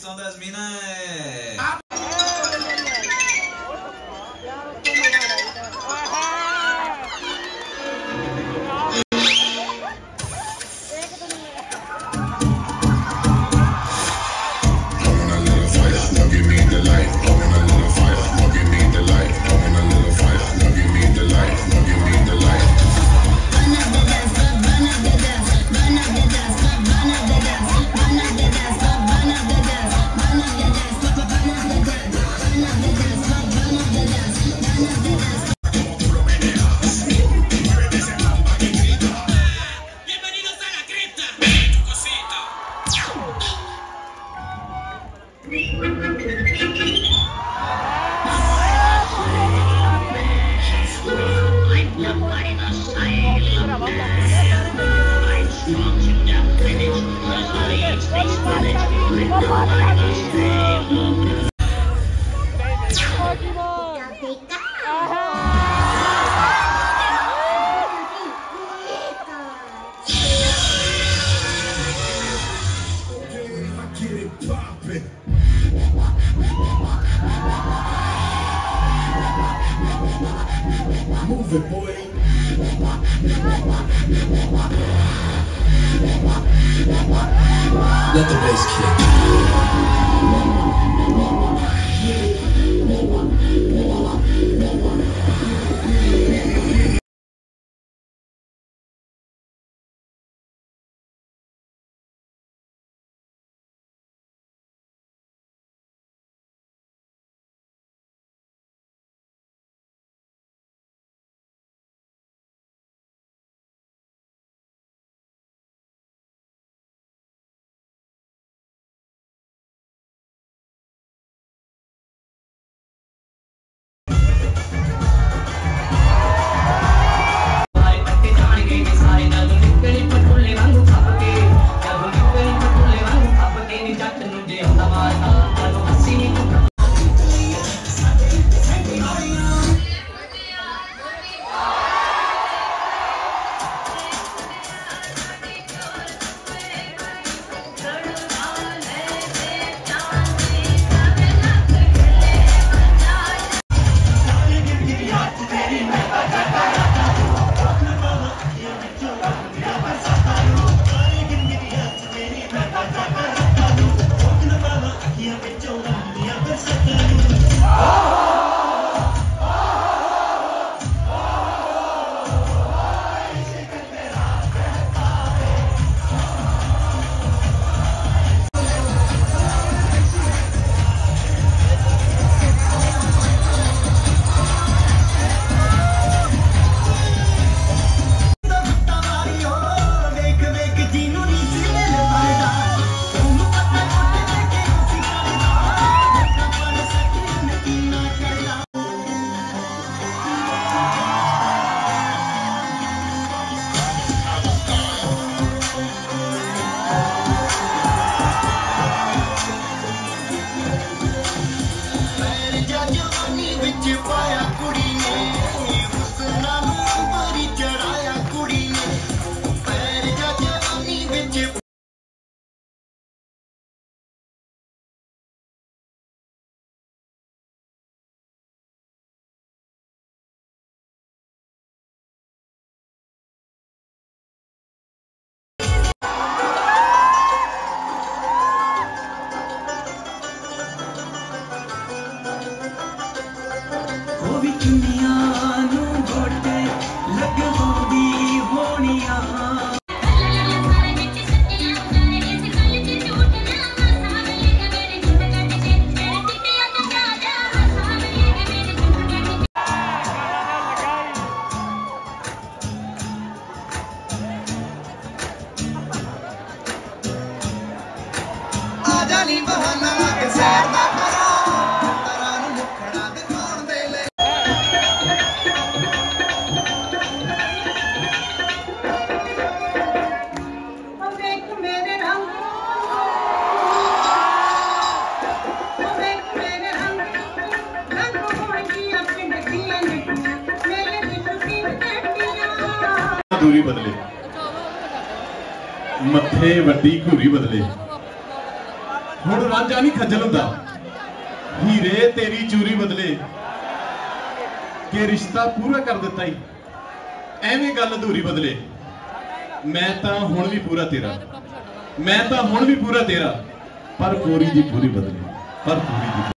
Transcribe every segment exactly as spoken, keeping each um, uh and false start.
são das minas é... Move it, boy. Let the bass kick. दूरी बदले मथे वड्डी घूरी बदले हुण रांझा नहीं खज्जल हुंदा, हीरे तेरी चूरी बदले कि रिश्ता पूरा कर दिता ही, एवें गल अधूरी बदले। मैं तां हुण भी पूरा तेरा, मैं तां हुण भी पूरा तेरा, पर पूरी दी पूरी बदले, पर पूरी दी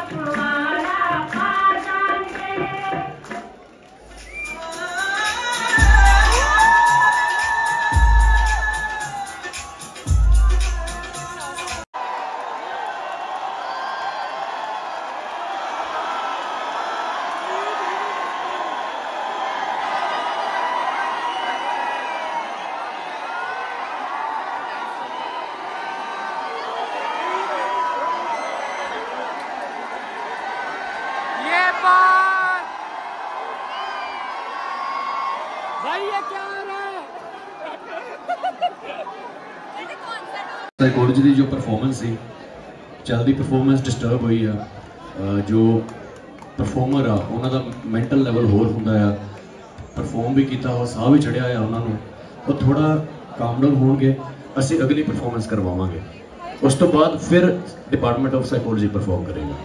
साइकोलॉजी की जो परफॉर्मेंस सी चलती परफॉर्मेंस डिस्टर्ब हुई है। जो परफॉर्मर आ उन्होंने मैंटल लैवल होर होंदा है, परफॉर्म भी किया और साह भी चढ़िया है उन्होंने, वो थोड़ा काम डाउन होंगे, असी अगली परफॉर्मेंस करवावांगे, उस तो बाद फिर डिपार्टमेंट ऑफ साइकोलॉजी परफॉर्म करेगा।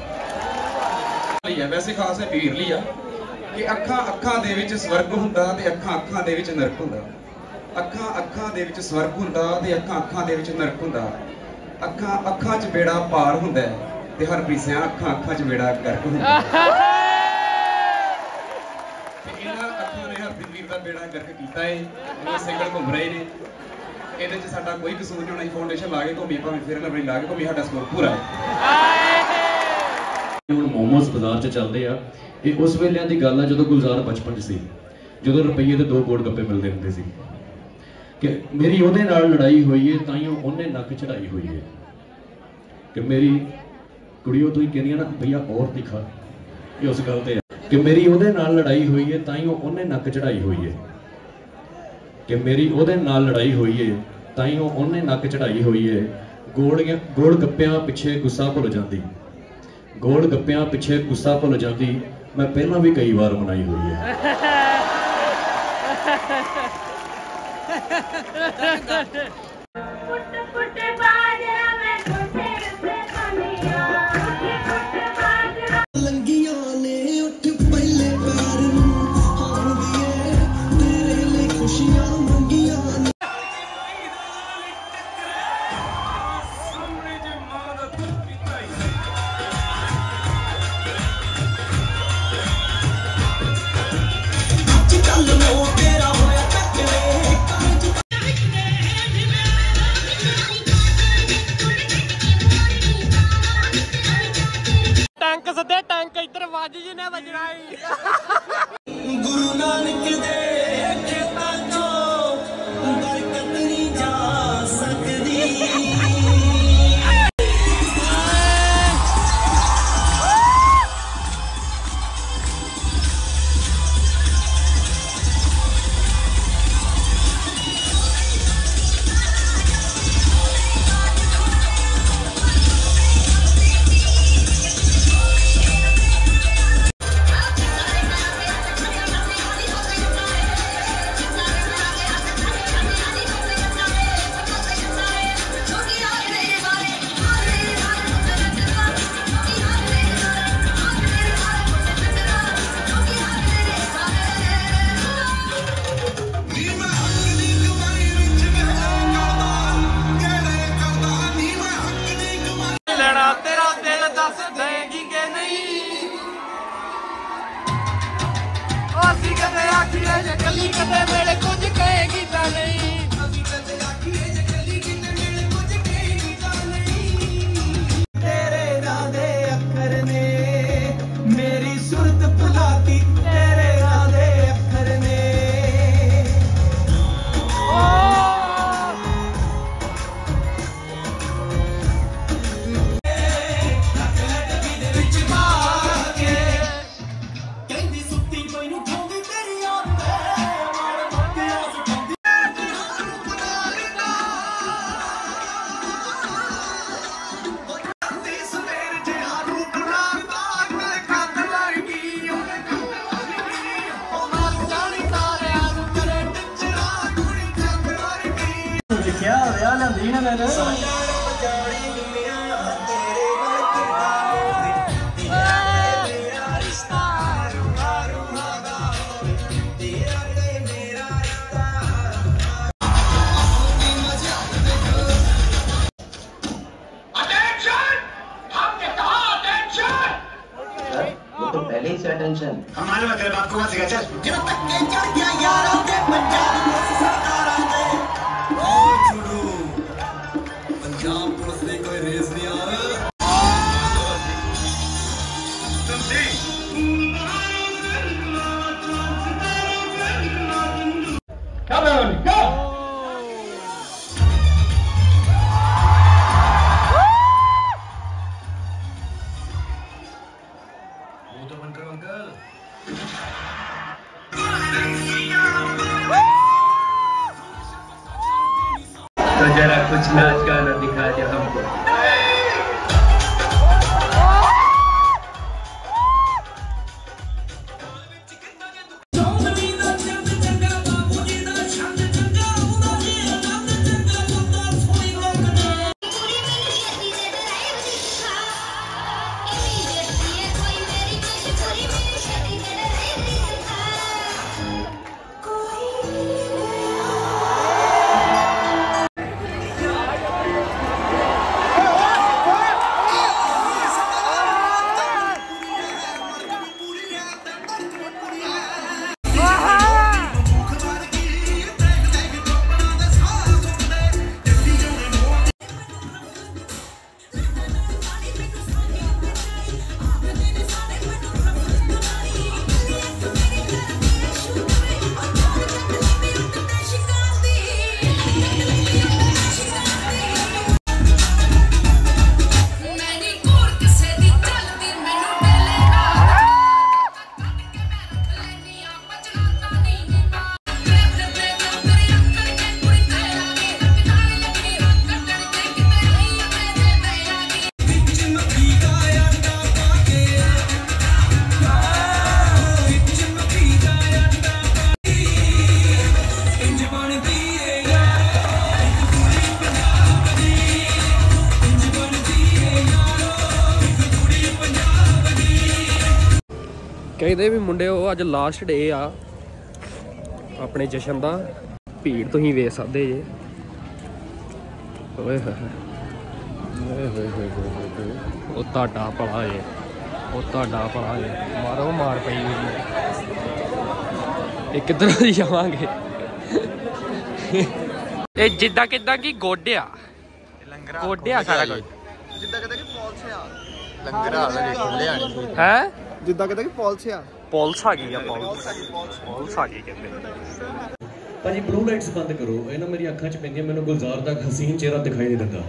वैसे खास है पीर लिया कि अखा अखा दे विच स्वर्ग हुंदा ते अखा अखा दे विच नरक हुंदा, अखा अखा दे विच स्वर्ग हुंदा ते अखा अखा दे विच नरक हुंदा, अखा अखा च बेड़ा पार हुंदा ते हरप्रीत सिंह अखा अखा च बेड़ा गर्क हुंदा। ते इन्हां अखा ने हरप्रीत वीर दा बेड़ा गर्क कीता है, इन्हां सिंगल घुम रहे ने, ਇਹਦੇ ਚ ਸਾਡਾ ਕੋਈ ਕਸੂਰ ਨਹੀਂ ਹੋਣਾ। ਫਾਊਂਡੇਸ਼ਨ ਲਾ ਕੇ ਘੁੰਮੀ ਭਾਵੇਂ ਫਿਰ ਲਵਰੀ ਲਾ ਕੇ ਘੁੰਮੀ, ਸਾਡਾ ਸਕੋਰ ਪੂਰਾ ਹੈ। ਹੁਣ ਮੋਮੋਸ ਬਾਜ਼ਾਰ ਚ ਚੱਲਦੇ ਆ, ਇਹ ਉਸ ਵੇਲਿਆਂ ਦੀ ਗੱਲ ਆ ਜਦੋਂ ਗੁਲਜ਼ਾਰ ਬਚਪਨ ਚ ਸੀ, ਜਦੋਂ ਰੁਪਈਏ ਦੇ ਦੋ ਗੋਲ ਗੱਪੇ ਮਿਲਦੇ ਹੁੰਦੇ ਸੀ ਕਿ ਮੇਰੀ ਉਹਦੇ ਨਾਲ ਲੜਾਈ ਹੋਈ ਹੈ ਤਾਈਓ ਉਹਨੇ ਨੱਕ ਚੜਾਈ ਹੋਈ ਹੈ, ਕਿ ਮੇਰੀ ਕੁੜੀਓ ਤੂੰ ਹੀ ਕਹਿੰਦੀਆਂ ਨਾ ਭਈਆ ਔਰ ਦਿਖਾ, ਇਹ ਉਸ ਗੱਲ ਤੇ ਆ ਕਿ ਮੇਰੀ ਉਹਦੇ ਨਾਲ ਲੜਾਈ ਹੋਈ ਹੈ ਤਾਈਓ ਉਹਨੇ ਨੱਕ ਚੜਾਈ ਹੋਈ ਹੈ, कि मेरी ਉਹਦੇ ਨਾਲ ਲੜਾਈ ਹੋਈ ਹੈ ਤਾਈਓ ਉਹਨੇ ਨੱਕ ਚੜਾਈ ਹੋਈ ਹੈ। ਗੋਲੀਆਂ ਗੋਲ ਗੱਪਿਆਂ ਪਿੱਛੇ ਗੁੱਸਾ ਭੁੱਲ ਜਾਂਦੀ, ਗੋਲ ਗੱਪਿਆਂ ਪਿੱਛੇ ਗੁੱਸਾ ਭੁੱਲ ਜਾਂਦੀ, ਮੈਂ ਪਹਿਲਾਂ ਵੀ ਕਈ ਵਾਰ ਮਨਾਈ ਹੋਈ ਹੈ। टैंक सदे टैंक इधर वाजी जी ने बजना ही गुरु नानक दे खेतां चों बरकत नहीं जा सकदी। क्या टेंशन हमारे में तेरे बाप को मत सिखा चल जो तक्के चढ़ गया यारों के पंजाब पुलिस सरकारां दे ओ छुड़ू पंजाब पुलिस दी कोई रेस नहीं आ Come on, go! तो जरा कुछ नाच गाना दिखा दे हमको ਕਹਿੰਦੇ ਵੀ ਮੁੰਡਿਓ ਅੱਜ ਲਾਸਟ ਡੇ ਆ ਆਪਣੇ ਜਸ਼ਨ ਦਾ ਭੀੜ ਤੁਸੀਂ ਵੇਖ ਸਕਦੇ ਜੇ ਓਏ ਹੋਏ ਹੋਏ ਹੋਏ ਹੋਏ ਉਹ ਤੁਹਾਡਾ ਭਲਾ ਜੇ ਉਹ ਤੁਹਾਡਾ ਭਲਾ ਜੇ ਮਾਰੋ ਮਾਰ ਪਈ ਇਹ ਕਿੱਧਰ ਦੀ ਜਾਵਾਂਗੇ ਇਹ ਜਿੱਦਾਂ ਕਿੱਦਾਂ ਕੀ ਗੋਡਿਆ ਗੋਡਿਆ ਸਾਰਾ ਕੁਝ ਜਿੱਦਾਂ ਕਹਿੰਦੇ ਕਿ ਪੌਲਸ ਆ ਲੰਗਰ ਆ ਲੈ ਖੁੱਲਿਆ ਨਹੀਂ ਹੈ ਜਿੱਦਾਂ ਕਹਿੰਦੇ ਕਿ ਪੌਲਸ ਆ ਪੌਲਸ ਆ ਗਈ ਆ ਪੌਲਸ ਪੌਲਸ ਆ ਗਈ ਕਹਿੰਦੇ ਭਾਜੀ ਬਲੂ ਲਾਈਟਸ ਬੰਦ ਕਰੋ ਇਹ ਨਾ ਮੇਰੀ ਅੱਖਾਂ 'ਚ ਪੈਂਦੀਆਂ ਮੈਨੂੰ ਗੁਲਜ਼ਾਰ ਦਾ ਹਸੀਨ ਚਿਹਰਾ ਦਿਖਾਈ ਨਹੀਂ ਦਿੰਦਾ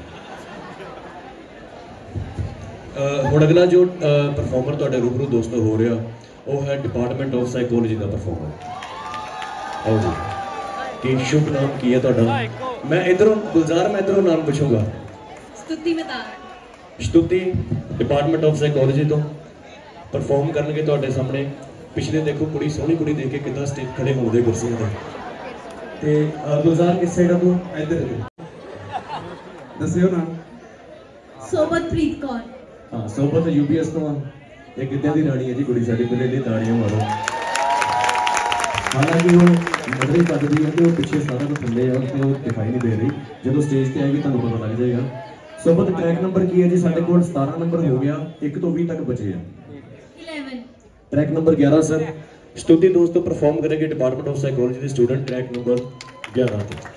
ਹੁਣ ਅਗਲਾ ਜੋ ਪਰਫਾਰਮਰ ਤੁਹਾਡੇ ਰੂਬਰੂ ਦੋਸਤੋ ਹੋ ਰਿਹਾ ਉਹ ਹੈ ਡਿਪਾਰਟਮੈਂਟ ਆਫ ਸਾਈਕੋਲੋਜੀ ਦਾ ਪਰਫਾਰਮਰ ਆਓ ਜੀ ਕੀ ਸ਼ੁਭ ਨਾਮ ਕੀ ਹੈ ਤੁਹਾਡਾ ਮੈਂ ਇਧਰੋਂ ਗੁਲਜ਼ਾਰ ਮੈਂ ਇਧਰੋਂ ਨਾਮ ਪੁੱਛੂੰਗਾ ਸਤੁਤੀ ਮਤਾ ਸਤੁਤੀ ਡਿਪਾਰਟਮੈਂਟ ਆਫ ਸਾਈਕੋਲੋਜੀ ਤੋਂ परफॉर्म करनगे ਤੁਹਾਡੇ ਸਾਹਮਣੇ ਪਿਛਲੇ ਦੇਖੋ ਕੁੜੀ ਸੋਹਣੀ ਕੁੜੀ ਦੇਖ ਕੇ ਕਿੰਨਾ ਸਟੇਜ ਖੜੇ ਹੋਣਦੇ ਕੁਰਸੀਆਂ ਤੇ ਤੇ ਗੁਲਜ਼ਾਰ ਕਿਸ ਸਾਈਡ ਆ ਤੂੰ ਇੱਧਰ ਦੱਸਿਓ ਨਾ ਸੋਬਤਪ੍ਰੀਤ ਕੌਰ ਹਾਂ ਸੋਬਤ ਯੂਪੀਐਸ ਤੋਂ ਆ ਇਹ ਕਿੱਦਾਂ ਦੀ ਰਾਣੀ ਹੈ ਜੀ ਕੁੜੀ ਸਾਡੀ ਪਹਿਲੇ ਲਈ ਤਾੜੀਆਂ ਮਾਰੋ ਹਾਲਾਂਕਿ ਉਹ ਮਦਰੀ ਪੱਦਦੀ ਹੈ ਤੇ ਉਹ ਪਿੱਛੇ ਸਾਰਾ ਕੁਝ ਥੱਲੇ ਆ ਤੇ ਉਹ ਦਿਖਾਈ ਨਹੀਂ ਦੇ ਰਹੀ ਜਦੋਂ ਸਟੇਜ ਤੇ ਆਏਗੀ ਤੁਹਾਨੂੰ ਪਤਾ ਲੱਗ ਜਾਏਗਾ ਸੋਬਤ ਟਰੈਕ ਨੰਬਰ ਕੀ ਹੈ ਜੀ ਸਾਡੇ ਕੋਲ ਸਤਾਰਾਂ ਨੰਬਰ ਹੋ ਗਿਆ ਇੱਕ ਤੋਂ ਵੀਹ ਤੱਕ ਬਚੇ ਆ ट्रैक नंबर ग्यारह सर स्तुति दोस्तों परफॉर्म करेंगे डिपार्टमेंट ऑफ साइकोलॉजी के स्टूडेंट ट्रैक नंबर ग्यारह पे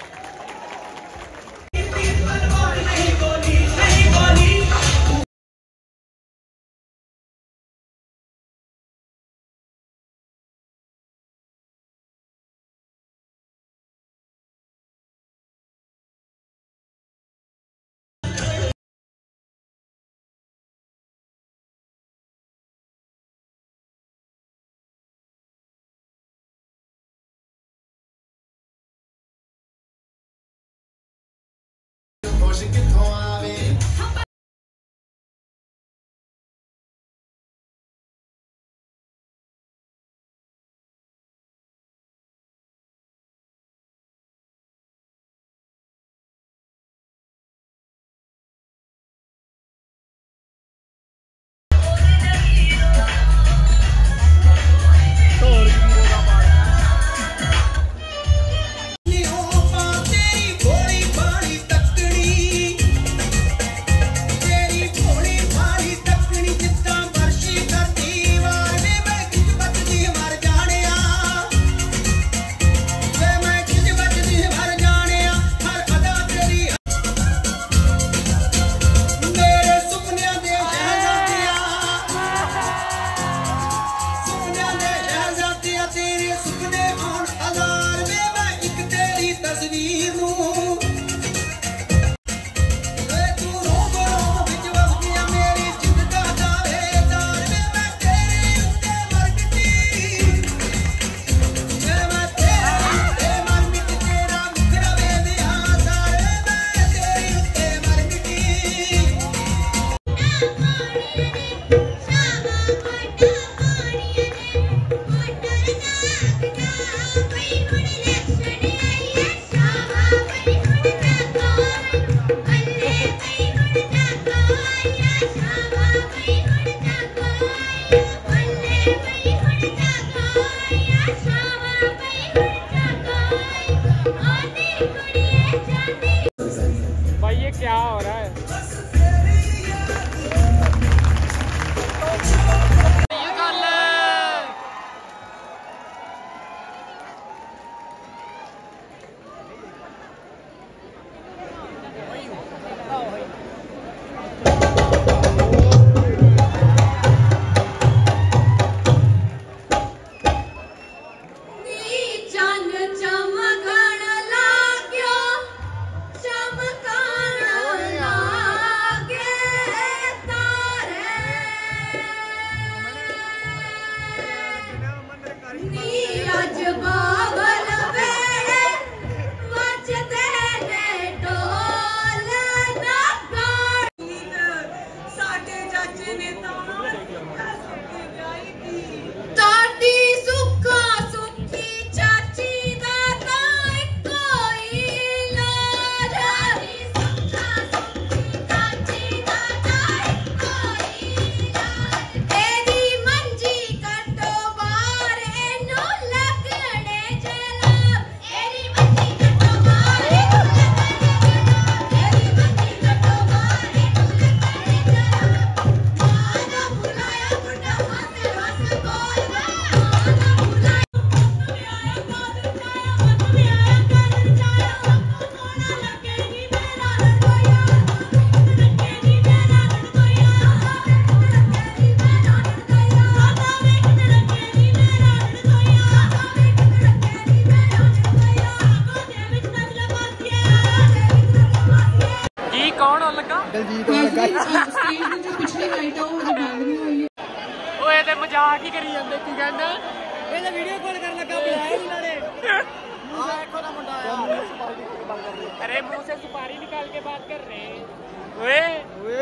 ਦਲਜੀਤ ਨੂੰ ਲੱਗਾ ਸਟੇਜ ਦੀ ਜੋ ਪਿਛਲੀ ਲਾਈਟ ਆ ਉਹ ਹਜੇ ਬੰਦ ਨਹੀਂ ਹੋਈ ਹੈ। ਓਏ ਤੇ ਮਜ਼ਾਕ ਹੀ ਕਰੀ ਜਾਂਦੇ ਕੀ ਕਹਿੰਦਾ ਇਹ ਤਾਂ ਵੀਡੀਓ ਕਾਲ ਕਰਨ ਲੱਗਾ ਬੁਲਾਇਆ ਇਹਨਾਂ ਨੇ ਆ ਦੇਖੋ ਨਾ ਮੁੰਡਾ ਆਇਆ अरे मुंह से सुपारी निकाल के बात कर रहे हैं ओए ओए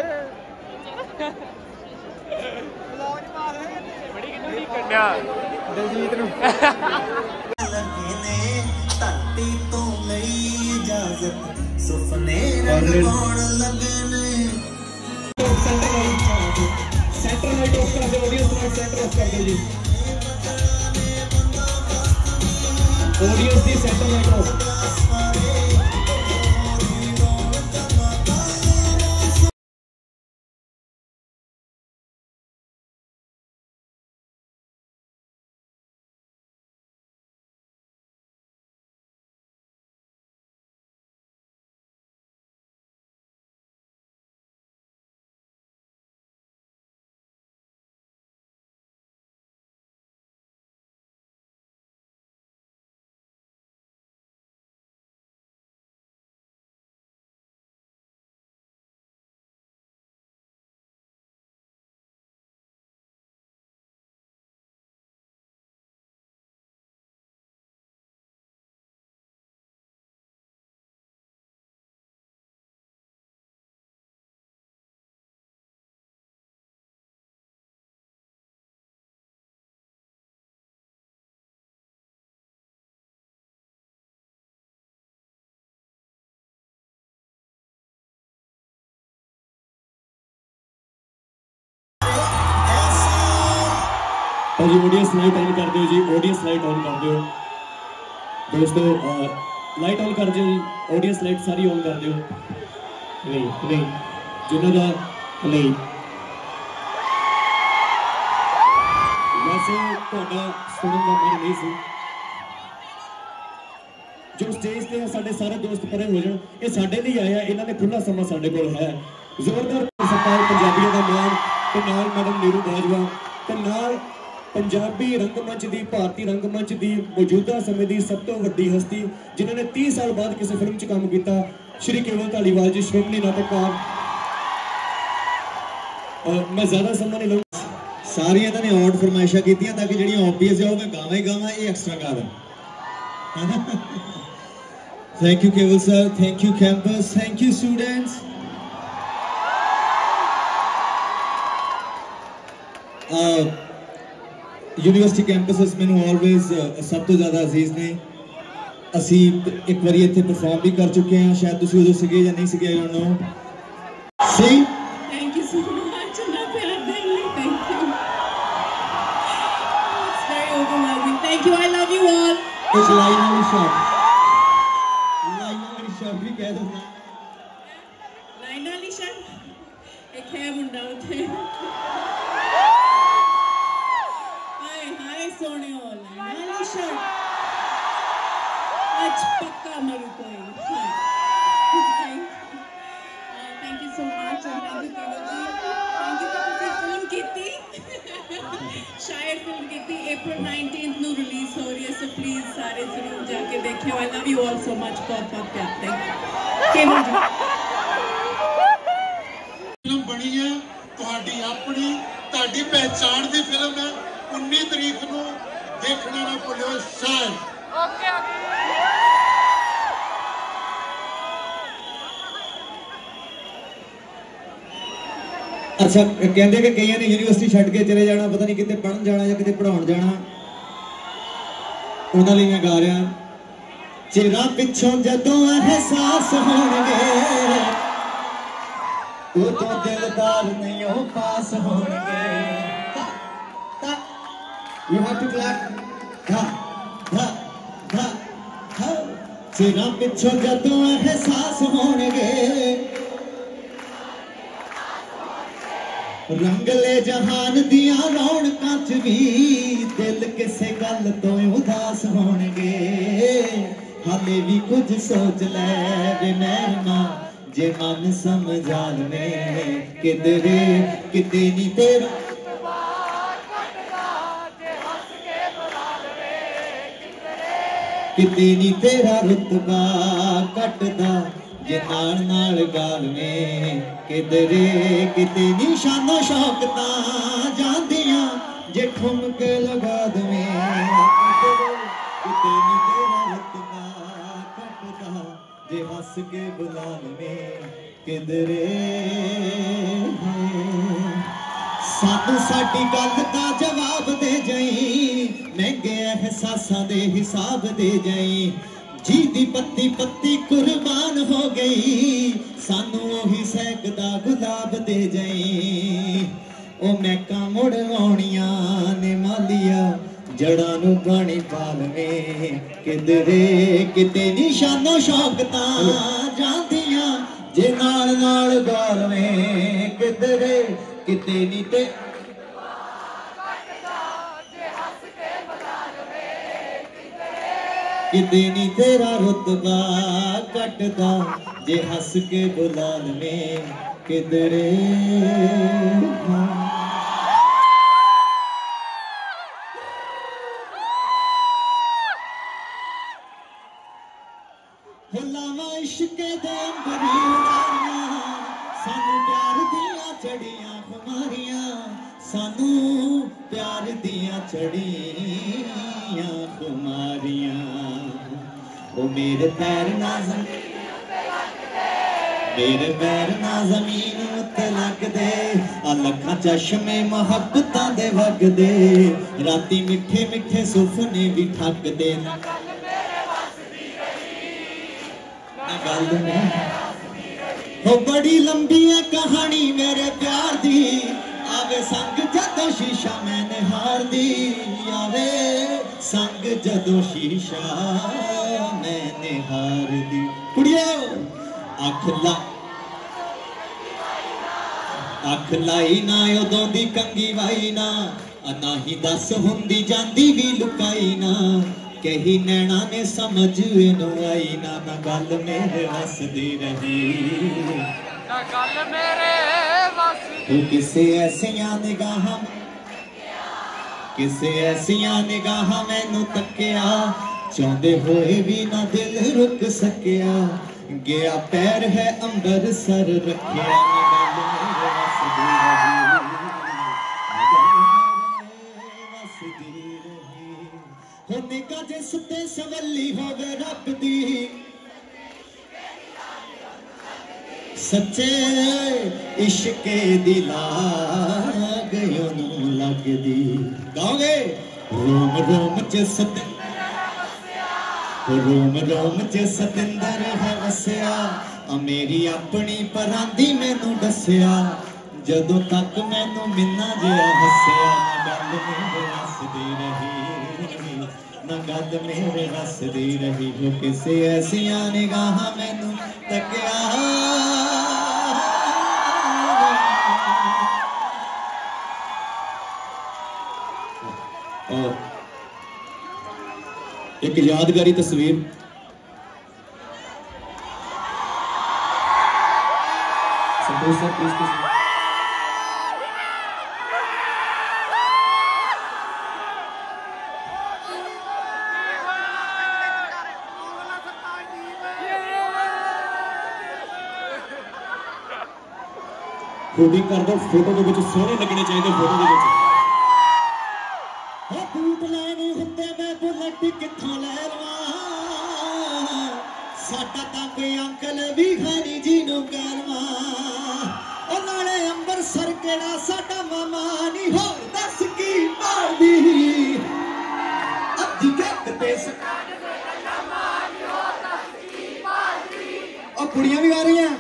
बड़ी कितनी कन्या ਦਲਜੀਤ ਨੂੰ लगे ने धरती तो लई इजाजत सुपने रंगौण लगे ने सेंटर लाइट ऑफ कर दो ऑडियंस लाइट सेंटर ऑफ कर दो जी ऑडियंस दी सेंटर लाइट ऑफ जी ऑडियंस लाइट ऑन कर दो जी ऑडियंस लाइट ऑन कर दो दोस्तों लाइट ऑन कर दो जी ऑडियंस लाइट सारी ऑन कर दो नहीं नहीं जिन्हों का नहीं वैसे ਤੁਹਾਡਾ सुनने का मन नहीं सी जो स्टेज पे साढ़े सारे दोस्त परे हो जाए ये साढ़े लिए आया इन्होंने खुला समा साढ़े कोल है जोरदार सत्कार पंजाबियों का मान ते नाल मैडम नीरू बाजवा ते नाल पंजाबी रंगमंच की भारतीय रंगमंच की मौजूदा समय की सब तो वड्डी हस्ती जिन्होंने तीस साल बाद किसी फिल्म च काम किया श्री केवल धालीवाल जी श्रोमणी नाटककार मैं ज्यादा समय नहीं लूँगा सारिया ने ऑड फरमाइशा की ताकि जी ऑबवियस है मैं गावा ही गावा ये एक्सट्रा गा thank you Keval sir thank you campus thank you students university campus मैंने ऑलवेज सब तो ज़्यादा अजीज ने असी एक बार इतने परफॉर्म भी कर चुके हैं शायद तुम उदो सगे या नहीं सगे आई डोंट नो सही थैंक यू सो मच ना प्यार देने thank you it's very overwhelming thank you I love you all एक लाइन वाली शॉट लाइन वाली शॉट भी कह दो लाइन वाली शॉट एक है मुंडा उठे सोने वाली शर्ट आज पक्का मरू कोई thank you so much thank you Keval ji thank you कि फिल्म की थी शायद फिल्म की थी अप्रैल नाइनटीन्थ नु रिलीज हो रही है सो प्लीज सारे जरूर जाके देखियो I love you all so much बहुत बहुत प्यार थैंक केवल जी फिल्म बनी है ਤੁਹਾਡੀ ਆਪਣੀ ਤੁਹਾਡੀ ਪਹਿचान ਦੀ ਫਿਲਮ ਹੈ उन्नीस तारीख को देखना ना भूलो शायद ओके अच्छा कहते कि कई ने यूनिवर्सिटी छड़ के चले जाना पता नहीं कितने पढ़न जाना या कितने पढ़ाउण जाना उन्हां लई मैं गा रहा चिरा पिछों जदों एहसास होणगे उदों दिलदार नहीं हो पास होणगे You have to clap. Ha, ha, ha, ha. चिरा पिछों जदों एहसास होणगे रंगले जहान दियां रौनकां च भी दिल किसे गल तो उदास होणगे हाले भी कुछ सोच लै वे महमा जे मन समझा लवे किधरे किते नी तेरा किते नी तेरा रुतबा कटदा जे नाल नाल गालवें किधरे किते निशानो शौकता जांदियां जे ठुमके लगा दवें किते नी तेरा रुतबा कटदा जे हस के बुला लवें किधरे सानू साडी गल दा जवाब दे जाई महंगे एहसासां दे हिसाब दे जाई जी दी पत्ती पत्ती कुर्बान हो गई सानू ओही सहकदा गुलाब दे जाई ओ महका मुड़ आउणियां ने मालिया जड़ा नू पानी पालवें किधरे किते निशानो शौकतां जांदियां जे नाल नाल गालवें किधरे किते नी ते किते नी तेरा रुतबा कटदा जे हस के बुला लवें किधरे हुलावा इश्के दे अंबरी उड़ारियां सानू प्यार दियां चढ़ियां खुमारियां सानू प्यार दियां चढ़ियां खुमारियां ओ मेरे पैर ना मेरे पैर ना जमीन उत्ते लगदे आ लखां चश्मे मोहब्बतां दे वगदे राती मिठे मिठे सुपने भी ठकदे ना गल में हो बड़ी लंबी है कहानी मेरे प्यार दी आवे संग जदों शीशा मैंने हार दी आवे संग जदों शीशा मैंने हार दी कुड़ियो अख ला अख लाई ना उदों दी कंगी वाई ना ना ही दस हुंदी जांदी भी लुकाई ना कही नैना ने समझ इनू आई ना ना गल मेरे वसदी रही ना गल मेरे वसदी किसे ऐसियां निगाहां किसे ऐसियां निगाहां मैनू तकिया चाहते होए भी ना दिल रुक सकिया गया पैर है अंबर सर रखिया ना गल मेरे वसदी रही निगाह जिस ते सवली होवे रब दी सच्चे इश्के दी लाग ओनू लगदी गाओगे रोम रोम च सत रोम रोम च सतिंदर है वसिया मेरी अपनी परांदी मैनू दसिया जदों तक मैनू मिलना जिहा हसिया गल मेरे हसदी रही ना गल मेरे हसदी रही हो किसे ऐसियां निगाहां मैनू तकिया एक यादगारी तस्वीर Santosh sir please please shooting कर दो फोटो के विच सोहने लगने चाहिए फोटो के विच हो बूट लैने हुंदे मैं बुलेट कित्थों ले लवां साडा तां कोई अंकल भी खानी जी नूं कहलवां ओ नाले अंबरसर केड़ा साडा मामा नहीं हो दस की मारदी अद्धी गट ते सकान मेरा मामा नहीं हो दस की मारदी ओ कुड़ियां भी गा रही हैं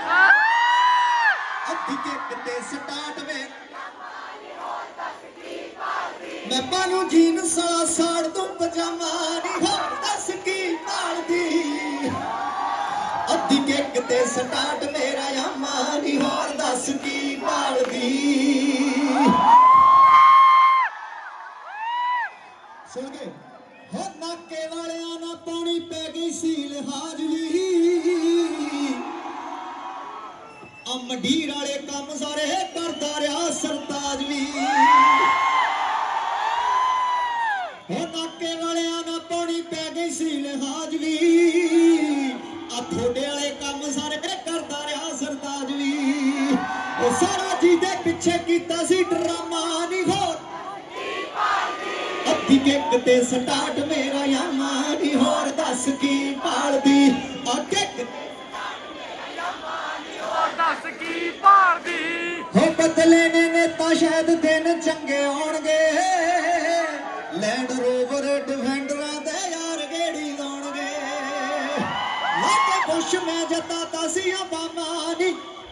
स्टार्ट में मैं पालू जीन सा साड़ तू पजामा नहीं हो दस की मार दी अद्धी केक ते स्टार्ट मेरा यामा नहीं हो दस की मार दी सुन के हो नाके वाले ना पानी पै गई सी लिहाज भी मंडीर वाले काम सारे करता रहा सरताज भी नाके वाले ना पानी पै गई सी लिहाज भी थोड़े वाले काम सारे करता रहा सरताज भी ओ सारा जी दे पिछे कीता सी ड्रामा नहीं होर अद्धी किक ते स्टार्ट मेरा यामा नहीं होर दस की पाल दी आ किक दस की पाल दी हो बदले ने नेता शायद दिन चंगे होणगे लैंड रोवर डिफेंडरां दे यार गेड़ी लाउणगे लाके बुश मैं जताता सी ओबामा नी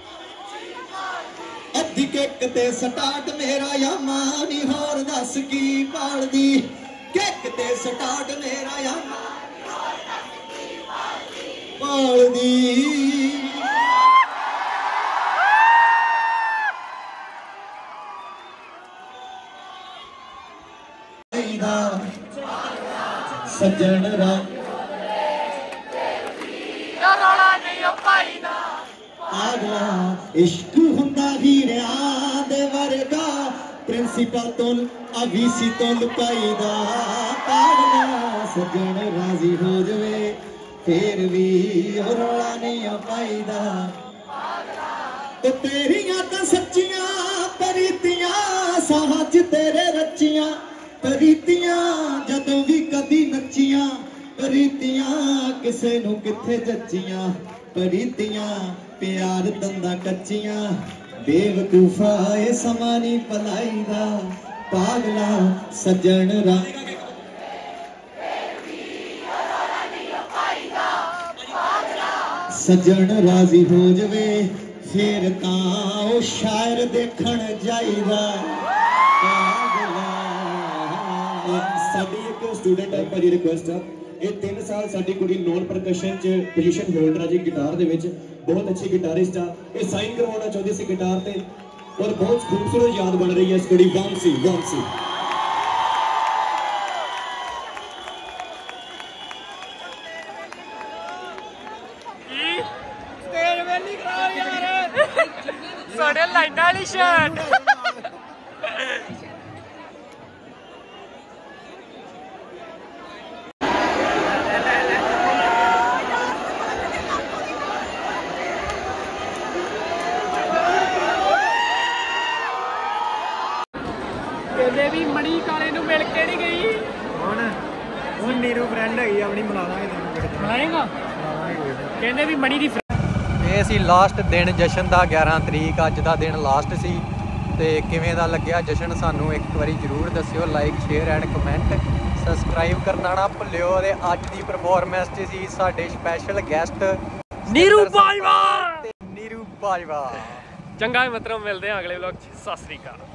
अद्धी किक ते स्टार्ट मेरा यामा नी होर दस की पाल दी किक ते स्टार्ट मेरा यामा पाल दी सज्जन रा आगला इश्क हुंदा हीरिया दे वर्गा प्रिंसिपल तो अवीसी तो लुकाईदा पागला सज्जन राजी हो जवे फिर भी रौला नहीं पाईदा तो तेरियां तो सच्चियां परीतियां साहज तेरे रचियां परीतियां जदों भी कदी नचियां परीतियां किसे नू किथे जचियां परीतियां प्यार दंदा कच्चियां बेवकूफा ए समा नहीं पलाईदा पागला सज्जन रा सज्जन राजी हो जवे फिर तां ओ शायर देखण जाईदा साडी एक स्टूडेंट है भाजी रिक्वेस्ट है ये तीन साल साडी कुड़ी नॉन परकशन च पोजीशन होल्डर है जी गिटार दे विच बहुत अच्छी गिटारिस्ट आ ये साइन करवाना चाहती सी गिटार ते और बहुत खूबसूरत याद बन रही है इस कुड़ी वांसी वांसी स्टेज वेली करा यार साडे लाइनां वाली शर्ट कहते भी मणि काले नू मिल के नहीं गई हुण हुण नीरू फ्रेंड है अपनी मिला लांगे मिलाएगा कहते भी मणि दी ਇਹ ਸੀ ਲਾਸਟ ਦਿਨ ਜਸ਼ਨ ਦਾ ਗਿਆਰਾਂ ਤਰੀਕ ਅੱਜ ਦਾ ਦਿਨ ਲਾਸਟ ਸੀ ਤੇ ਕਿਵੇਂ ਦਾ ਲੱਗਿਆ ਜਸ਼ਨ ਸਾਨੂੰ ਇੱਕ ਵਾਰੀ ਜ਼ਰੂਰ ਦੱਸਿਓ like share and comment subscribe ਕਰਨਾ ਨਾ ਭੁੱਲਿਓ ਤੇ ਅੱਜ ਦੀ ਪਰਫਾਰਮੈਂਸ 'ਚ ਸੀ ਸਾਡੇ ਸਪੈਸ਼ਲ ਗੈਸਟ ਨੀਰੂ ਬਾਜਵਾ ਨੀਰੂ ਬਾਜਵਾ ਚੰਗਾ ਮਿੱਤਰੋ ਮਿਲਦੇ ਹਾਂ ਅਗਲੇ ਵਲੌਗ 'ਚ ਸਤਿ ਸ੍ਰੀ ਅਕਾਲ।